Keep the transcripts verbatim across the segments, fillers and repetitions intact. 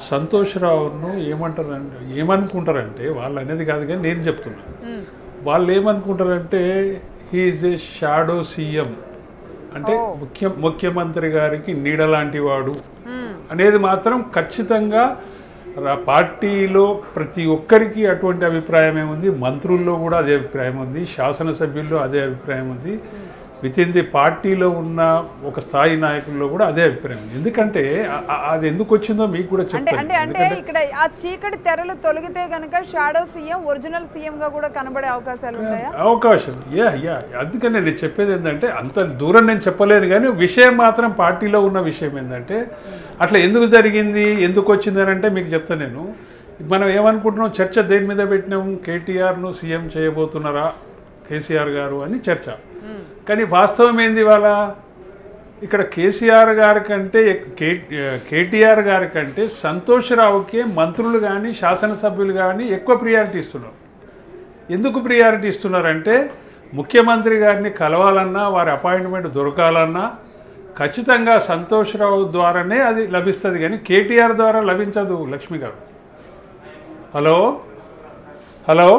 సంతోష్ రావును ఏమంటారంటే ఏమనుకుంటారంటే వాళ్ళు అనేది కాదు కానీ నేను చెప్తున్నాను. వాళ్ళు ఏమనుకుంటారంటే he is a shadow CM, అంటే ముఖ్య ముఖ్యమంత్రి గారికి నీడ లాంటి వాడు అనేది మాత్రం ఖచ్చితంగా పార్టీలో ప్రతి ఒక్కరికి అటువంటి అభిప్రాయమే ఉంది. మంత్రుల్లో కూడా అదే అభిప్రాయం ఉంది, శాసనసభ్యుల్లో అదే అభిప్రాయం ఉంది, విత్ ఇన్ ది పార్టీలో ఉన్న ఒక స్థాయి నాయకుల్లో కూడా అదే అభిప్రాయం. ఎందుకంటే అది ఎందుకు వచ్చిందో మీకు కూడా చెప్తాను. అంటే అంటే ఇక్కడ ఆ చీకటి తెరలు తొలగితే కనుక షాడో సీఎం ఒరిజినల్ సీఎం గా కూడా కనబడే అవకాశాలు ఉన్నాయా? అవకాశం యా యా అందుకని నేను చెప్పేది ఏంటంటే అంత దూరం నేను చెప్పలేను, కానీ విషయం మాత్రం పార్టీలో ఉన్న విషయం ఏంటంటే అట్లా ఎందుకు జరిగింది, ఎందుకు వచ్చింది అని అంటే మీకు చెప్తాను నేను. మనం ఏమనుకుంటున్నాం, చర్చ దేని మీద పెట్టినాం, కేటీఆర్ను సీఎం చేయబోతున్నారా కేసీఆర్ గారు అని చర్చ. కానీ వాస్తవం ఏంది, వాళ్ళ ఇక్కడ కేసీఆర్ గారి కంటే కేటీఆర్ గారి కంటే సంతోష్ రావుకే మంత్రులు కానీ శాసనసభ్యులు కానీ ఎక్కువ ప్రియారిటీ ఇస్తున్నారు. ఎందుకు ప్రియారిటీ ఇస్తున్నారంటే ముఖ్యమంత్రి గారిని కలవాలన్నా వారి అపాయింట్మెంట్ దొరకాలన్నా ఖచ్చితంగా సంతోష్ రావు ద్వారానే అది లభిస్తుంది, కానీ కేటీఆర్ ద్వారా లభించదు. లక్ష్మి గారు హలో హలో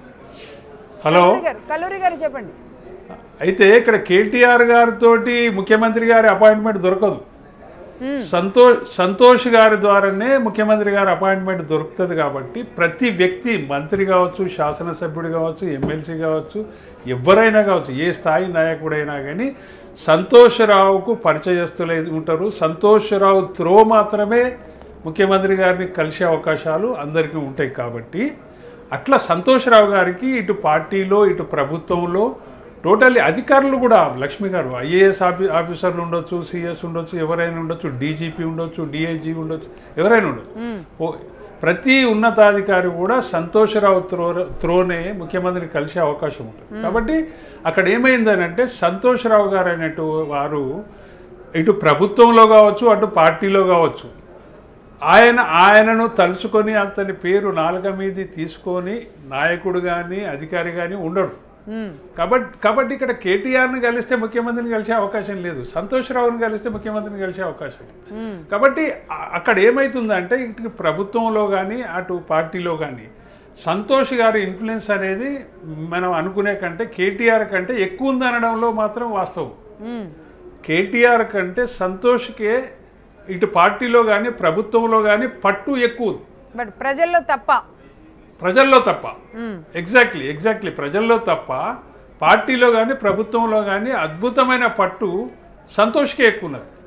హలో కల్లూరి గారు చెప్పండి. అయితే ఇక్కడ కేటీఆర్ గారితో ముఖ్యమంత్రి గారి అపాయింట్మెంట్ దొరకదు, సంతోష్ సంతోష్ గారి ద్వారానే ముఖ్యమంత్రి గారి అపాయింట్మెంట్ దొరుకుతుంది. కాబట్టి ప్రతి వ్యక్తి మంత్రి కావచ్చు, శాసనసభ్యుడు కావచ్చు, ఎమ్మెల్సీ కావచ్చు, ఎవరైనా కావచ్చు, ఏ స్థాయి నాయకుడైనా కానీ సంతోష్ రావుకు పరిచయస్తులు ఉంటారు. సంతోష్ రావు త్రో మాత్రమే ముఖ్యమంత్రి గారిని కలిసే అవకాశాలు అందరికీ ఉంటాయి. కాబట్టి అట్లా సంతోష్ రావు గారికి ఇటు పార్టీలో ఇటు ప్రభుత్వంలో టోటల్లీ అధికారులు కూడా లక్ష్మి గారు ఐఏఎస్ ఆఫీ ఆఫీసర్లు ఉండొచ్చు, సిఎస్ ఉండొచ్చు, ఎవరైనా ఉండొచ్చు, డీజీపీ ఉండొచ్చు, డిఐజీ ఉండొచ్చు, ఎవరైనా ఉండొచ్చు, ప్రతి ఉన్నతాధికారి కూడా సంతోష్ రావు త్రో త్రోనే ముఖ్యమంత్రిని కలిసే అవకాశం ఉంటుంది. కాబట్టి అక్కడ ఏమైందని అంటే సంతోష్ రావు గారు అనేటు వారు ఇటు ప్రభుత్వంలో కావచ్చు అటు పార్టీలో కావచ్చు ఆయన ఆయనను తలుచుకొని అతని పేరు నాలుక మీద తీసుకొని నాయకుడు కానీ అధికారి కానీ ఉండడు. కాబట్టి కాబట్టి ఇక్కడ కేటీఆర్ని కలిస్తే ముఖ్యమంత్రిని కలిసే అవకాశం లేదు, సంతోష్ రావుని కలిస్తే ముఖ్యమంత్రిని కలిసే అవకాశం. కాబట్టి అక్కడ ఏమవుతుందంటే ఇటు ప్రభుత్వంలో కానీ అటు పార్టీలో కానీ సంతోష్ గారి ఇన్ఫ్లుయెన్స్ అనేది మనం అనుకునే కంటే కేటీఆర్ కంటే ఎక్కువ ఉంది అనడంలో మాత్రం వాస్తవం. కేటీఆర్ కంటే సంతోష్కే ఇటు పార్టీలో కానీ ప్రభుత్వంలో కానీ పట్టు ఎక్కువ ఉంది, బట్ ప్రజల్లో తప్ప ప్రజల్లో తప్ప ఎగ్జాక్ట్లీ ఎగ్జాక్ట్లీ ప్రజల్లో తప్ప పార్టీలో కానీ ప్రభుత్వంలో కానీ అద్భుతమైన పట్టు సంతోష్కే ఎక్కువ ఉన్నది.